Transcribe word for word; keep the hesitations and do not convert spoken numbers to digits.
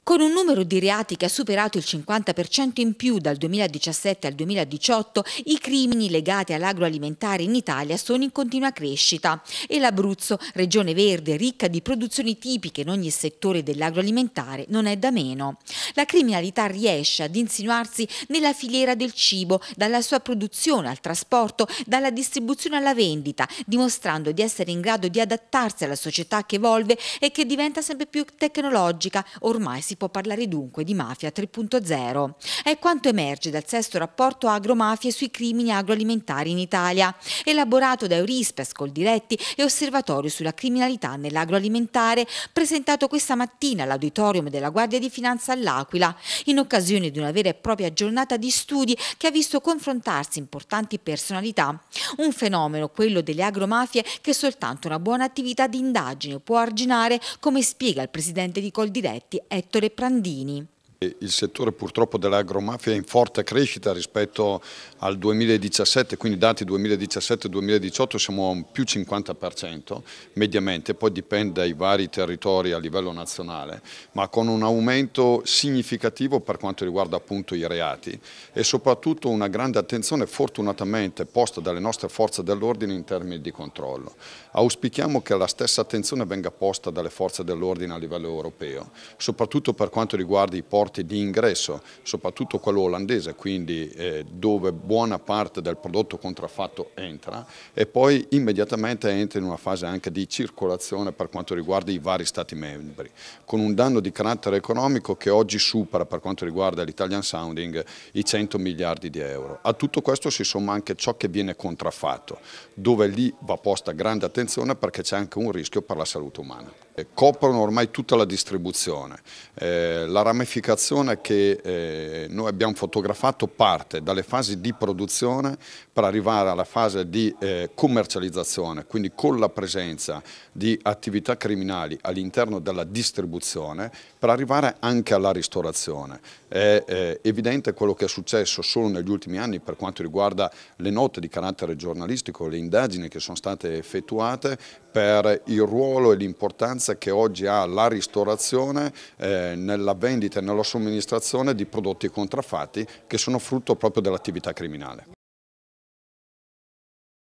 Con un numero di reati che ha superato il cinquanta per cento in più dal duemiladiciassette al duemiladiciotto, i crimini legati all'agroalimentare in Italia sono in continua crescita e l'Abruzzo, regione verde ricca di produzioni tipiche in ogni settore dell'agroalimentare, non è da meno. La criminalità riesce ad insinuarsi nella filiera del cibo, dalla sua produzione al trasporto, dalla distribuzione alla vendita, dimostrando di essere in grado di adattarsi alla società che evolve e che diventa sempre più tecnologica. Ormai si può parlare dunque di mafia tre punto zero. È quanto emerge dal sesto rapporto agromafie sui crimini agroalimentari in Italia, elaborato da Eurispes, Coldiretti e Osservatorio sulla criminalità nell'agroalimentare, presentato questa mattina all'auditorium della Guardia di Finanza all'Aquila, in occasione di una vera e propria giornata di studi che ha visto confrontarsi importanti personalità. Un fenomeno, quello delle agromafie, che soltanto una buona attività di indagine può arginare, come spiega il presidente di Coldiretti, Ettore Prandini. Il settore purtroppo dell'agromafia è in forte crescita rispetto al duemiladiciassette, quindi dati duemiladiciassette duemiladiciotto siamo a un più cinquanta per cento mediamente, poi dipende dai vari territori a livello nazionale, ma con un aumento significativo per quanto riguarda appunto i reati e soprattutto una grande attenzione fortunatamente posta dalle nostre forze dell'ordine in termini di controllo. Auspichiamo che la stessa attenzione venga posta dalle forze dell'ordine a livello europeo, soprattutto per quanto riguarda i porti di ingresso, soprattutto quello olandese, quindi eh, dove buona parte del prodotto contraffatto entra e poi immediatamente entra in una fase anche di circolazione per quanto riguarda i vari Stati membri, con un danno di carattere economico che oggi supera per quanto riguarda l'Italian Sounding i cento miliardi di euro. A tutto questo si somma anche ciò che viene contraffatto, dove lì va posta grande attenzione perché c'è anche un rischio per la salute umana. Coprono ormai tutta la distribuzione, eh, la ramificazione che eh, noi abbiamo fotografato parte dalle fasi di produzione per arrivare alla fase di eh, commercializzazione, quindi con la presenza di attività criminali all'interno della distribuzione per arrivare anche alla ristorazione. È eh, evidente quello che è successo solo negli ultimi anni per quanto riguarda le note di carattere giornalistico, le indagini che sono state effettuate per il ruolo e l'importanza che oggi ha la ristorazione eh, nella vendita e nella somministrazione di prodotti contraffatti che sono frutto proprio dell'attività criminale.